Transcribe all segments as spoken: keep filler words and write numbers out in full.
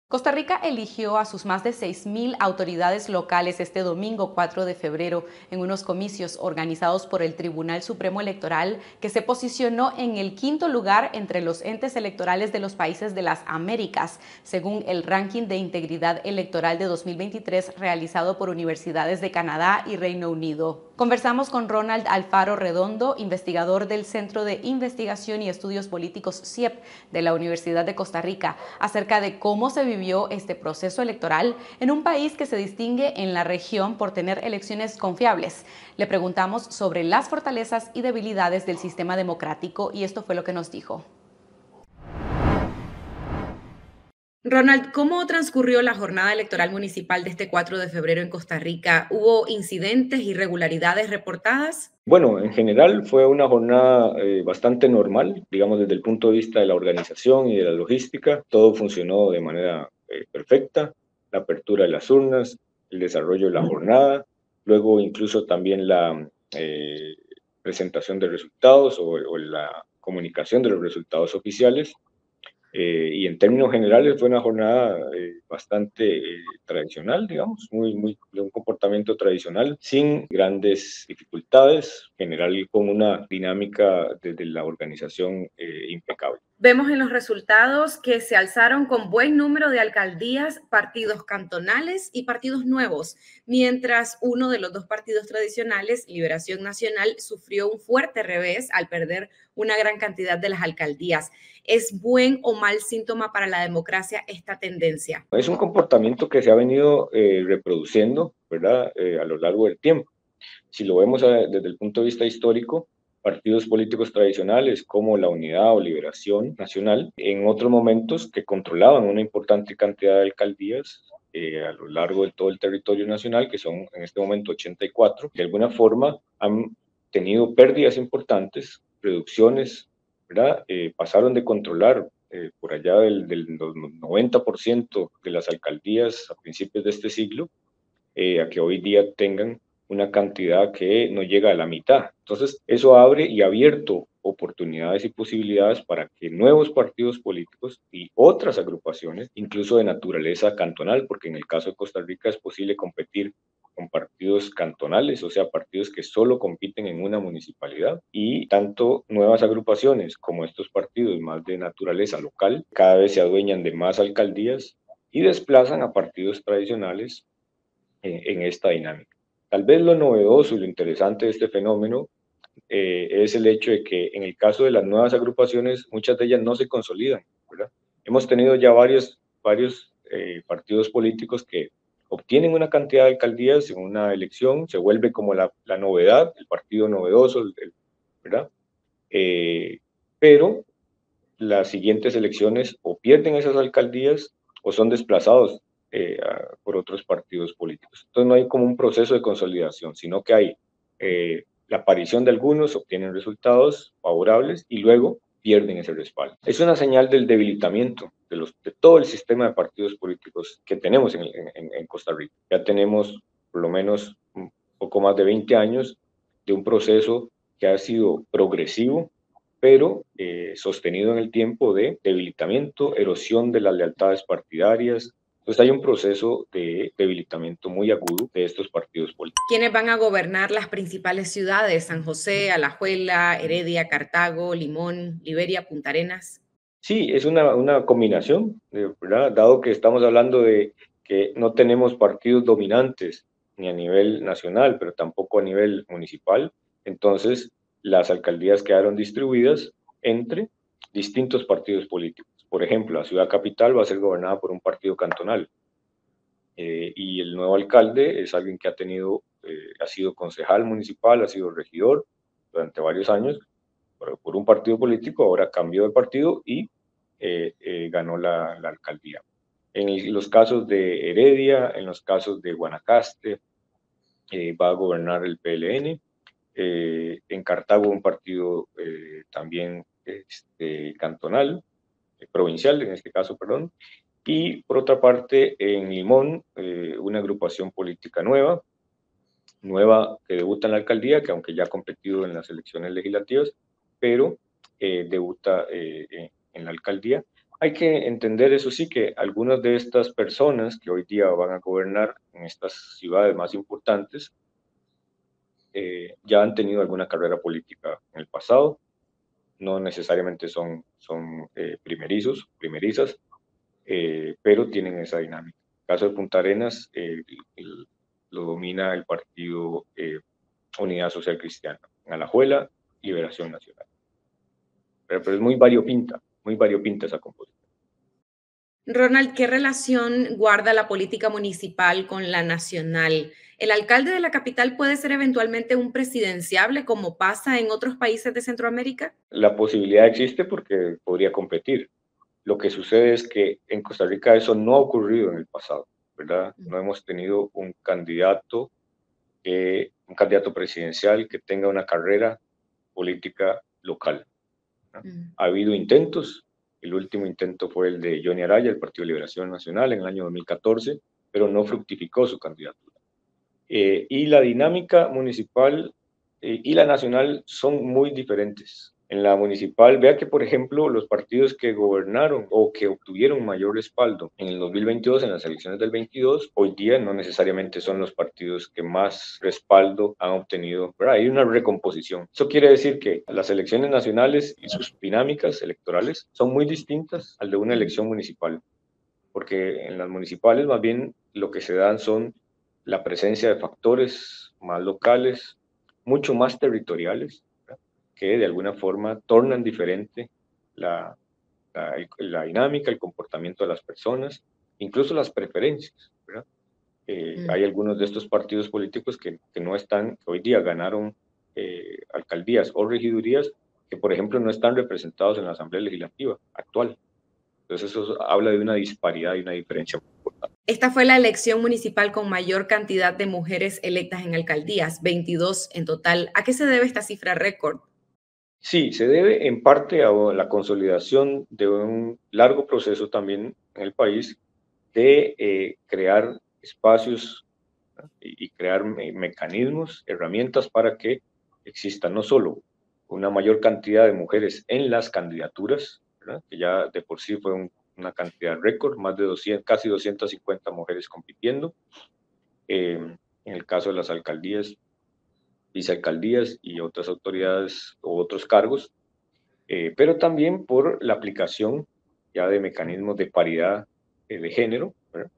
Costa Rica eligió a sus más de seis mil autoridades locales este domingo cuatro de febrero en unos comicios organizados por el Tribunal Supremo Electoral, que se posicionó en el quinto lugar entre los entes electorales de los países de las Américas, según el ranking de integridad electoral de dos mil veintitrés realizado por universidades de Canadá y Reino Unido. Conversamos con Ronald Alfaro Redondo, investigador del Centro de Investigación y Estudios Políticos C I E P de la Universidad de Costa Rica, acerca de cómo se vivió este proceso electoral en un país que se distingue en la región por tener elecciones confiables. Le preguntamos sobre las fortalezas y debilidades del sistema democrático y esto fue lo que nos dijo. Ronald, ¿cómo transcurrió la jornada electoral municipal de este cuatro de febrero en Costa Rica? ¿Hubo incidentes, irregularidades reportadas? Bueno, en general fue una jornada eh, bastante normal, digamos desde el punto de vista de la organización y de la logística. Todo funcionó de manera eh, perfecta, la apertura de las urnas, el desarrollo de la jornada, luego incluso también la eh, presentación de resultados o, o la comunicación de los resultados oficiales. Eh, y en términos generales fue una jornada eh, bastante eh, tradicional, digamos, muy, muy de un comportamiento tradicional, sin grandes dificultades, general con una dinámica desde la organización eh, impecable. Vemos en los resultados que se alzaron con buen número de alcaldías, partidos cantonales y partidos nuevos, mientras uno de los dos partidos tradicionales, Liberación Nacional, sufrió un fuerte revés al perder una gran cantidad de las alcaldías. ¿Es buen o mal síntoma para la democracia esta tendencia? Es un comportamiento que se ha venido eh, reproduciendo, ¿verdad?, eh, a lo largo del tiempo. Si lo vemos a, desde el punto de vista histórico, partidos políticos tradicionales como la Unidad o Liberación Nacional, en otros momentos que controlaban una importante cantidad de alcaldías eh, a lo largo de todo el territorio nacional, que son en este momento ochenta y cuatro, de alguna forma han tenido pérdidas importantes, reducciones, ¿verdad? Eh, pasaron de controlar eh, por allá del, del noventa por ciento de las alcaldías a principios de este siglo, eh, a que hoy día tengan una cantidad que no llega a la mitad. Entonces, eso abre y ha abierto oportunidades y posibilidades para que nuevos partidos políticos y otras agrupaciones, incluso de naturaleza cantonal, porque en el caso de Costa Rica es posible competir con partidos cantonales, o sea, partidos que solo compiten en una municipalidad, y tanto nuevas agrupaciones como estos partidos más de naturaleza local cada vez se adueñan de más alcaldías y desplazan a partidos tradicionales en, en esta dinámica. Tal vez lo novedoso y lo interesante de este fenómeno eh, es el hecho de que en el caso de las nuevas agrupaciones, muchas de ellas no se consolidan, ¿verdad? Hemos tenido ya varios, varios eh, partidos políticos que obtienen una cantidad de alcaldías en una elección, se vuelve como la, la novedad, el partido novedoso, el, ¿verdad? Eh, pero las siguientes elecciones o pierden esas alcaldías o son desplazados eh, a, por otros partidos políticos. Entonces no hay como un proceso de consolidación, sino que hay eh, la aparición de algunos, obtienen resultados favorables y luego pierden ese respaldo. Es una señal del debilitamiento de, los, de todo el sistema de partidos políticos que tenemos en, en, en Costa Rica. Ya tenemos por lo menos un poco más de veinte años de un proceso que ha sido progresivo, pero eh, sostenido en el tiempo de debilitamiento, erosión de las lealtades partidarias. Entonces hay un proceso de debilitamiento muy agudo de estos partidos políticos. ¿Quiénes van a gobernar las principales ciudades? San José, Alajuela, Heredia, Cartago, Limón, Liberia, Punta Arenas. Sí, es una, una combinación, ¿verdad? Dado que estamos hablando de que no tenemos partidos dominantes ni a nivel nacional, pero tampoco a nivel municipal, entonces las alcaldías quedaron distribuidas entre distintos partidos políticos. Por ejemplo, la ciudad capital va a ser gobernada por un partido cantonal eh, y el nuevo alcalde es alguien que ha tenido, eh, ha sido concejal municipal, ha sido regidor durante varios años por, por un partido político, ahora cambió de partido y eh, eh, ganó la, la alcaldía. En el, los casos de Heredia, en los casos de Guanacaste, eh, va a gobernar el P L N. Eh, en Cartago un partido eh, también este, cantonal, eh, provincial en este caso, perdón. Y por otra parte, en Limón, eh, una agrupación política nueva, nueva que debuta en la alcaldía, que aunque ya ha competido en las elecciones legislativas, pero eh, debuta eh, en la alcaldía, Hay que entender, eso sí, que algunas de estas personas que hoy día van a gobernar en estas ciudades más importantes eh, ya han tenido alguna carrera política en el pasado, no necesariamente son, son eh, primerizos, primerizas, eh, pero tienen esa dinámica. En el caso de Punta Arenas, eh, el, el, lo domina el partido eh, Unidad Social Cristiana. En Alajuela, Liberación Nacional. Pero, pero es muy variopinta, muy variopinta esa composición. Ronald, ¿qué relación guarda la política municipal con la nacional? ¿El alcalde de la capital puede ser eventualmente un presidenciable como pasa en otros países de Centroamérica? La posibilidad existe porque podría competir. Lo que sucede es que en Costa Rica eso no ha ocurrido en el pasado, ¿verdad? No hemos tenido un candidato, eh, un candidato presidencial que tenga una carrera política local, ¿no? Mm. Ha habido intentos, el último intento fue el de Johnny Araya, el Partido de Liberación Nacional, en el año dos mil catorce, pero no fructificó su candidatura. Eh, y la dinámica municipal eh, y la nacional son muy diferentes. En la municipal, vea que, por ejemplo, los partidos que gobernaron o que obtuvieron mayor respaldo en el dos mil veintidós, en las elecciones del veintidós, hoy día no necesariamente son los partidos que más respaldo han obtenido, ¿verdad? Hay una recomposición. Eso quiere decir que las elecciones nacionales y sus dinámicas electorales son muy distintas al de una elección municipal, porque en las municipales más bien lo que se dan son la presencia de factores más locales, mucho más territoriales, ¿verdad? Que de alguna forma tornan diferente la, la, la, dinámica, el comportamiento de las personas, incluso las preferencias, ¿verdad? Eh, mm. Hay algunos de estos partidos políticos que, que no están, que hoy día ganaron eh, alcaldías o regidurías, que por ejemplo no están representados en la Asamblea Legislativa actual. Entonces eso habla de una disparidad y una diferencia muy importante. Esta fue la elección municipal con mayor cantidad de mujeres electas en alcaldías, veintidós en total. ¿A qué se debe esta cifra récord? Sí, se debe en parte a la consolidación de un largo proceso también en el país de eh, crear espacios, ¿no? y, y crear me mecanismos, herramientas para que exista no solo una mayor cantidad de mujeres en las candidaturas, ¿verdad? Que ya de por sí fue un, una cantidad récord, más de doscientas, casi doscientas cincuenta mujeres compitiendo. Eh, en el caso de las alcaldías, vicealcaldías y otras autoridades o otros cargos, eh, pero también por la aplicación ya de mecanismos de paridad eh, de género,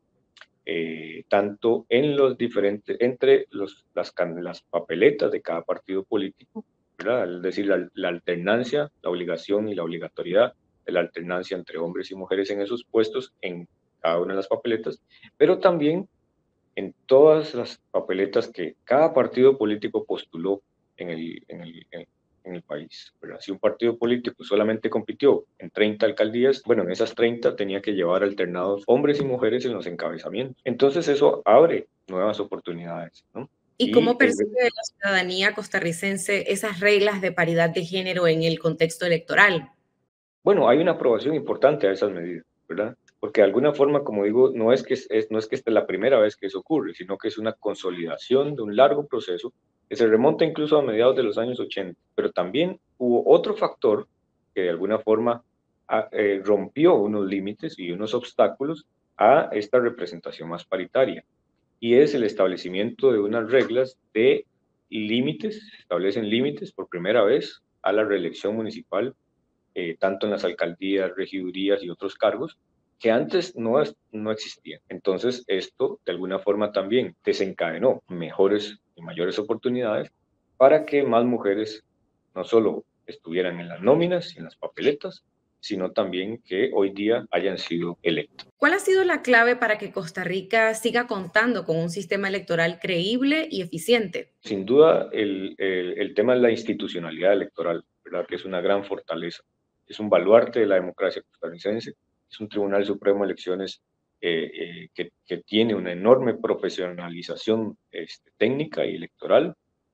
eh, tanto en los diferentes, entre los, las, las papeletas de cada partido político, ¿verdad? Es decir, la, la alternancia, la obligación y la obligatoriedad de la alternancia entre hombres y mujeres en esos puestos en cada una de las papeletas, pero también en todas las papeletas que cada partido político postuló en el, en el, en, en el país, ¿verdad? Si un partido político solamente compitió en treinta alcaldías, bueno, en esas treinta tenía que llevar alternados hombres y mujeres en los encabezamientos. Entonces eso abre nuevas oportunidades, ¿no? ¿Y cómo percibe la ciudadanía costarricense esas reglas de paridad de género en el contexto electoral? Bueno, hay una aprobación importante a esas medidas, ¿verdad? Porque de alguna forma, como digo, no es que, es, no es que esta es la primera vez que eso ocurre, sino que es una consolidación de un largo proceso que se remonta incluso a mediados de los años ochenta. Pero también hubo otro factor que de alguna forma a, eh, rompió unos límites y unos obstáculos a esta representación más paritaria, y es el establecimiento de unas reglas de límites, se establecen límites por primera vez a la reelección municipal, Eh, tanto en las alcaldías, regidurías y otros cargos, que antes no, no existían. Entonces, esto de alguna forma también desencadenó mejores y mayores oportunidades para que más mujeres no solo estuvieran en las nóminas y en las papeletas, sino también que hoy día hayan sido electas. ¿Cuál ha sido la clave para que Costa Rica siga contando con un sistema electoral creíble y eficiente? Sin duda, el, el, el tema es la institucionalidad electoral, ¿verdad? Que es una gran fortaleza. Es un baluarte de la democracia costarricense, es un Tribunal Supremo de Elecciones eh, eh, que, que tiene una enorme profesionalización este, técnica y electoral,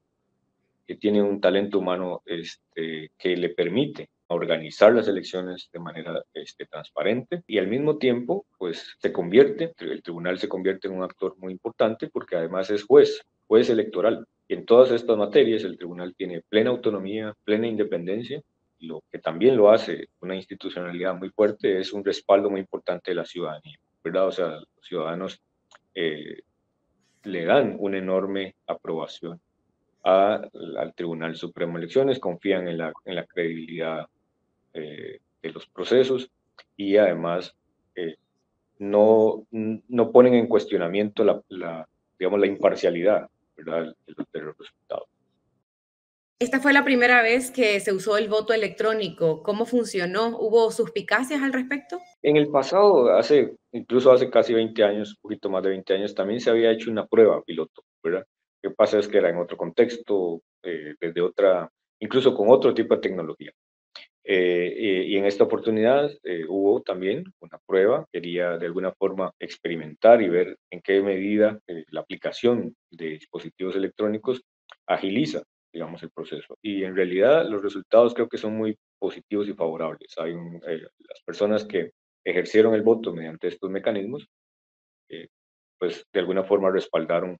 que tiene un talento humano este, que le permite organizar las elecciones de manera este, transparente, y al mismo tiempo pues se convierte, el tribunal se convierte en un actor muy importante porque además es juez, juez electoral. Y en todas estas materias el tribunal tiene plena autonomía, plena independencia lo que también lo hace una institucionalidad muy fuerte es un respaldo muy importante de la ciudadanía, ¿verdad? O sea, los ciudadanos eh, le dan una enorme aprobación a, al Tribunal Supremo de Elecciones, confían en la, en la credibilidad eh, de los procesos y además eh, no, no ponen en cuestionamiento la, la, digamos, la imparcialidad, ¿verdad?, de los, de los resultados. Esta fue la primera vez que se usó el voto electrónico. ¿Cómo funcionó? ¿Hubo suspicacias al respecto? En el pasado, hace, incluso hace casi veinte años, un poquito más de veinte años, también se había hecho una prueba piloto, ¿verdad? Lo que pasa es que era en otro contexto, eh, desde otra, incluso con otro tipo de tecnología. Eh, y, y en esta oportunidad eh, hubo también una prueba, quería de alguna forma experimentar y ver en qué medida eh, la aplicación de dispositivos electrónicos agiliza, digamos, el proceso. Y en realidad los resultados creo que son muy positivos y favorables. Hay un, eh, las personas que ejercieron el voto mediante estos mecanismos, eh, pues de alguna forma respaldaron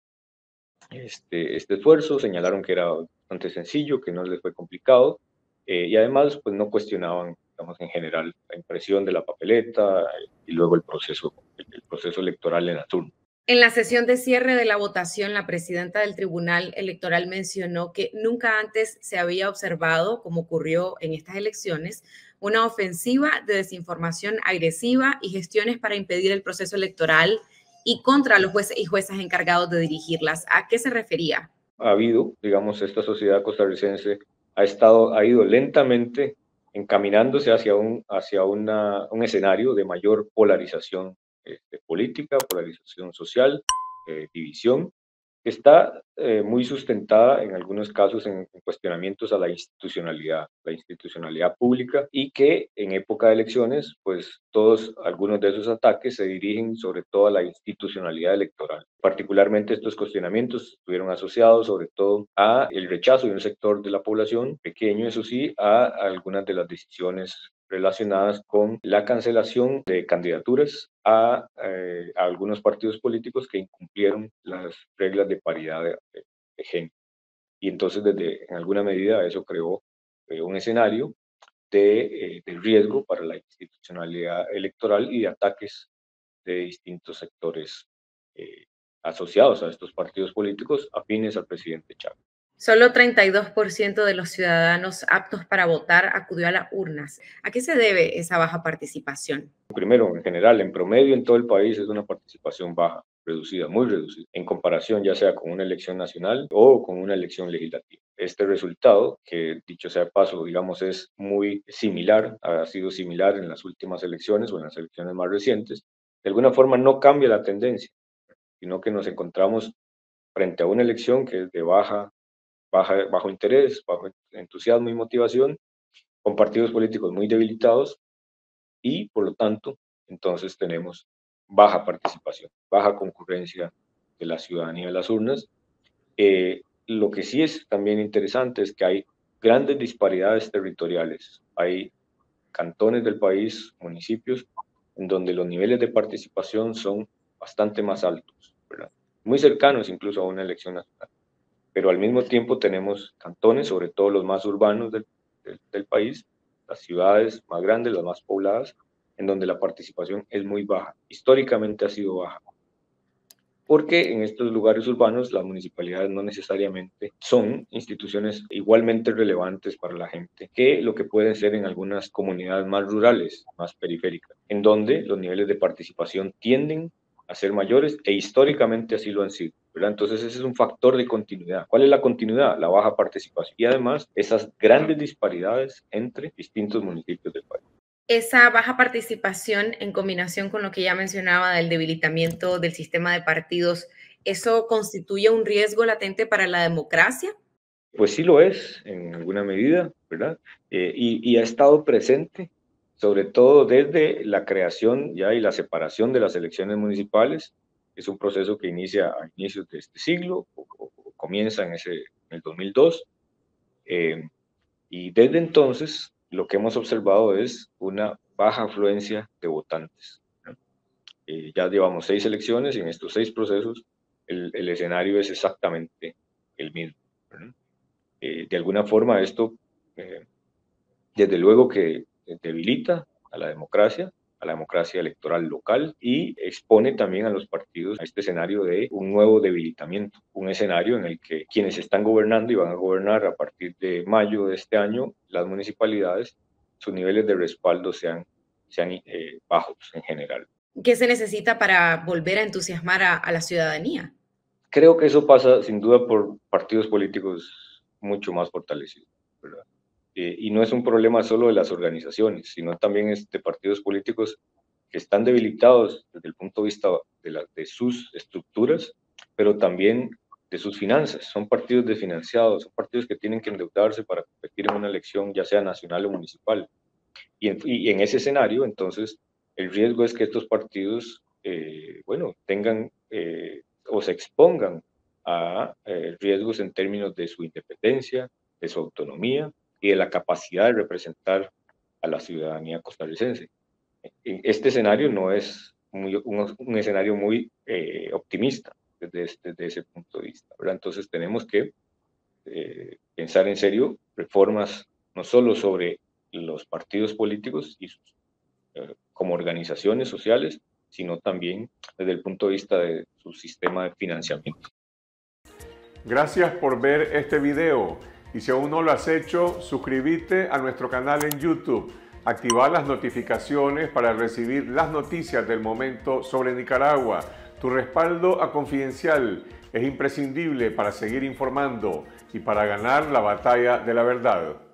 este, este esfuerzo, señalaron que era bastante sencillo, que no les fue complicado, eh, y además pues no cuestionaban, digamos, en general la impresión de la papeleta eh, y luego el proceso, el, el proceso electoral en la turno. En la sesión de cierre de la votación, la presidenta del Tribunal Electoral mencionó que nunca antes se había observado, como ocurrió en estas elecciones, una ofensiva de desinformación agresiva y gestiones para impedir el proceso electoral y contra los jueces y juezas encargados de dirigirlas. ¿A qué se refería? Ha habido, digamos, esta sociedad costarricense ha estado, ha ido lentamente encaminándose hacia un, hacia una, un escenario de mayor polarización eh, política, polarización social, eh, división, que está eh, muy sustentada en algunos casos en, en cuestionamientos a la institucionalidad, la institucionalidad pública, y que en época de elecciones, pues todos, algunos de esos ataques se dirigen sobre todo a la institucionalidad electoral. Particularmente estos cuestionamientos estuvieron asociados sobre todo a el rechazo de un sector de la población, pequeño eso sí, a algunas de las decisiones relacionadas con la cancelación de candidaturas a, eh, a algunos partidos políticos que incumplieron las reglas de paridad de, de, de género. Y entonces, desde, en alguna medida, eso creó eh, un escenario de, eh, de riesgo para la institucionalidad electoral y de ataques de distintos sectores eh, asociados a estos partidos políticos afines al presidente Chávez. Solo treinta y dos por ciento de los ciudadanos aptos para votar acudió a las urnas. ¿A qué se debe esa baja participación? Primero, en general, en promedio en todo el país es una participación baja, reducida, muy reducida, en comparación ya sea con una elección nacional o con una elección legislativa. Este resultado, que dicho sea de paso, digamos, es muy similar, ha sido similar en las últimas elecciones o en las elecciones más recientes, de alguna forma no cambia la tendencia, sino que nos encontramos frente a una elección que es de baja, baja, bajo interés, bajo entusiasmo y motivación, con partidos políticos muy debilitados y, por lo tanto, entonces tenemos baja participación, baja concurrencia de la ciudadanía en las urnas. Eh, lo que sí es también interesante es que hay grandes disparidades territoriales. Hay cantones del país, municipios, en donde los niveles de participación son bastante más altos, ¿verdad? Muy cercanos incluso a una elección nacional. Pero al mismo tiempo tenemos cantones, sobre todo los más urbanos del, del, del país, las ciudades más grandes, las más pobladas, en donde la participación es muy baja. Históricamente ha sido baja. Porque en estos lugares urbanos las municipalidades no necesariamente son instituciones igualmente relevantes para la gente que lo que pueden ser en algunas comunidades más rurales, más periféricas, en donde los niveles de participación tienden a ser mayores e históricamente así lo han sido, ¿verdad? Entonces ese es un factor de continuidad. ¿Cuál es la continuidad? La baja participación y además esas grandes disparidades entre distintos municipios del país. Esa baja participación en combinación con lo que ya mencionaba del debilitamiento del sistema de partidos, ¿eso constituye un riesgo latente para la democracia? Pues sí lo es, en alguna medida, ¿verdad? Eh, y, y ha estado presente, sobre todo desde la creación ya y la separación de las elecciones municipales. Es un proceso que inicia a inicios de este siglo, o, o, o comienza en, ese, en el dos mil dos. Eh, y desde entonces lo que hemos observado es una baja afluencia de votantes, ¿no? Eh, ya llevamos seis elecciones y en estos seis procesos el, el escenario es exactamente el mismo, ¿no? Eh, de alguna forma esto eh, desde luego que debilita a la democracia, a la democracia electoral local y expone también a los partidos a este escenario de un nuevo debilitamiento, un escenario en el que quienes están gobernando y van a gobernar a partir de mayo de este año, las municipalidades, sus niveles de respaldo sean, sean eh, bajos en general. ¿Qué se necesita para volver a entusiasmar a, a la ciudadanía? Creo que eso pasa sin duda por partidos políticos mucho más fortalecidos, ¿verdad? Eh, y no es un problema solo de las organizaciones, sino también es de partidos políticos que están debilitados desde el punto de vista de, la, de sus estructuras, pero también de sus finanzas. Son partidos desfinanciados, son partidos que tienen que endeudarse para competir en una elección, ya sea nacional o municipal. Y en, y en ese escenario, entonces, el riesgo es que estos partidos, eh, bueno, tengan eh, o se expongan a eh, riesgos en términos de su independencia, de su autonomía y de la capacidad de representar a la ciudadanía costarricense. Este escenario no es muy, un, un, escenario muy eh, optimista desde, desde, ese punto de vista, ¿verdad? Entonces tenemos que eh, pensar en serio reformas no solo sobre los partidos políticos y sus, eh, como organizaciones sociales, sino también desde el punto de vista de su sistema de financiamiento. Gracias por ver este video y si aún no lo has hecho, suscríbete a nuestro canal en YouTube, activar las notificaciones para recibir las noticias del momento sobre Nicaragua. Tu respaldo a Confidencial es imprescindible para seguir informando y para ganar la batalla de la verdad.